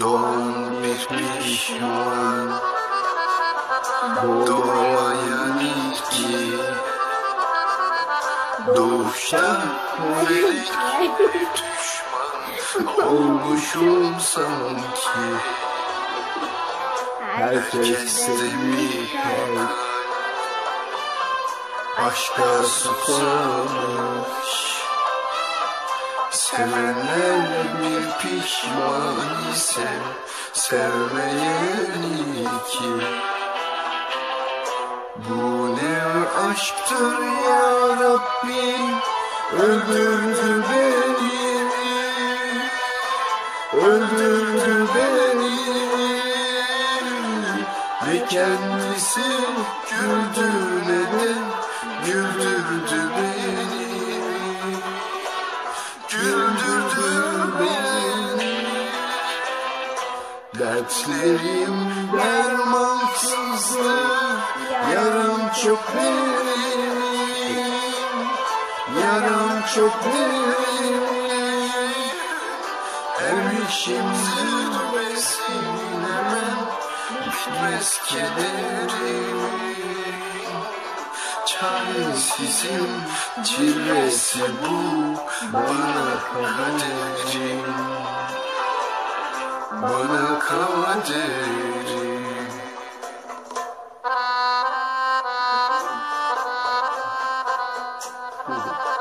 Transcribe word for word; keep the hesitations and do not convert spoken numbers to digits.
Doğan bir pişman, doğmayan ilki, doğuştan verik düşman olmuşum sanki. Herkeste bir kalp aşka susamış. Sevenler bir pişman ise sevmeyen iki. Bu ne aşktır ya Rabbim, öldürdü beni, öldürdü beni. Ne kendisi güldü ne de güldürdü beni, güldürdü beni. Dertlerim dermansızdı, yaram çok benim, yaram çok benim. Her işim zirvesin hemen, bitmez kederim. Çaresizim, cilvesi bu bana kaderim, bana kaderim. Hı hı.